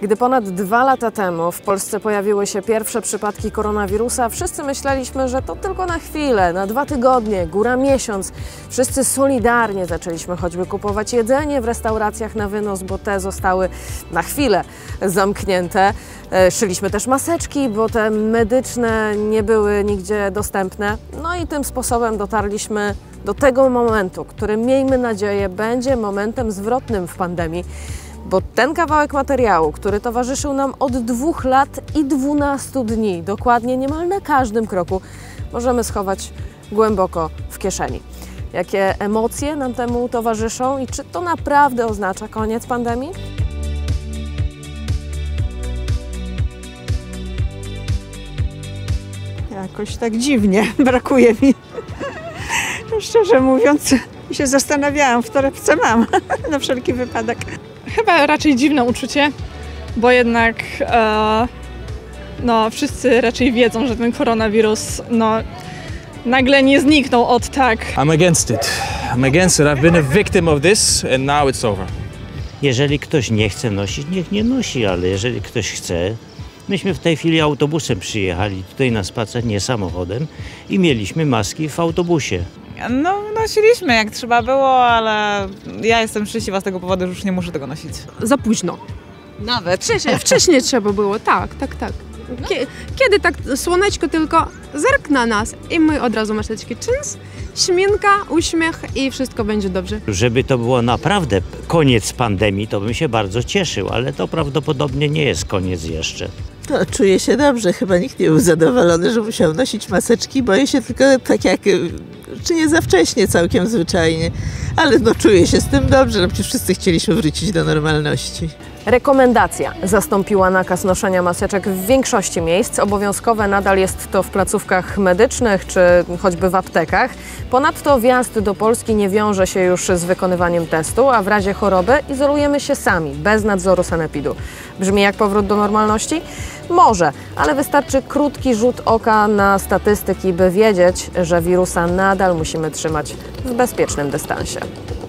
Gdy ponad 2 lata temu w Polsce pojawiły się pierwsze przypadki koronawirusa, wszyscy myśleliśmy, że to tylko na chwilę, na 2 tygodnie, góra miesiąc. Wszyscy solidarnie zaczęliśmy choćby kupować jedzenie w restauracjach na wynos, bo te zostały na chwilę zamknięte. Szyliśmy też maseczki, bo te medyczne nie były nigdzie dostępne. No i tym sposobem dotarliśmy do tego momentu, który, miejmy nadzieję, będzie momentem zwrotnym w pandemii. Bo ten kawałek materiału, który towarzyszył nam od 2 lat i 12 dni, dokładnie niemal na każdym kroku, możemy schować głęboko w kieszeni. Jakie emocje nam temu towarzyszą i czy to naprawdę oznacza koniec pandemii? Jakoś tak dziwnie brakuje mi. Szczerze mówiąc, się zastanawiałam, w torebce mam, na wszelki wypadek. Chyba raczej dziwne uczucie, bo jednak wszyscy raczej wiedzą, że ten koronawirus nagle nie zniknął od tak. I'm against it. I'm against it. I've been a victim of this and now it's over. Jeżeli ktoś nie chce nosić, niech nie nosi, ale jeżeli ktoś chce... Myśmy w tej chwili autobusem przyjechali tutaj na spacer, nie samochodem, i mieliśmy maski w autobusie. No, nosiliśmy jak trzeba było, ale ja jestem szczęśliwa z tego powodu, że już nie muszę tego nosić. Za późno. Nawet? Wcześniej trzeba było, tak. Kiedy tak słoneczko tylko zerk na nas i my od razu maseczki czyns, śminka, uśmiech i wszystko będzie dobrze. Żeby to było naprawdę koniec pandemii, to bym się bardzo cieszył, ale to prawdopodobnie nie jest koniec jeszcze. No, czuję się dobrze, chyba nikt nie był zadowolony, że musiał nosić maseczki, boję się tylko tak jak, czy nie za wcześnie całkiem zwyczajnie, ale czuję się z tym dobrze, no przecież wszyscy chcieliśmy wrócić do normalności. Rekomendacja zastąpiła nakaz noszenia maseczek w większości miejsc. Obowiązkowe nadal jest to w placówkach medycznych czy choćby w aptekach. Ponadto wjazd do Polski nie wiąże się już z wykonywaniem testu, a w razie choroby izolujemy się sami, bez nadzoru sanepidu. Brzmi jak powrót do normalności? Może, ale wystarczy krótki rzut oka na statystyki, by wiedzieć, że wirusa nadal musimy trzymać w bezpiecznym dystansie.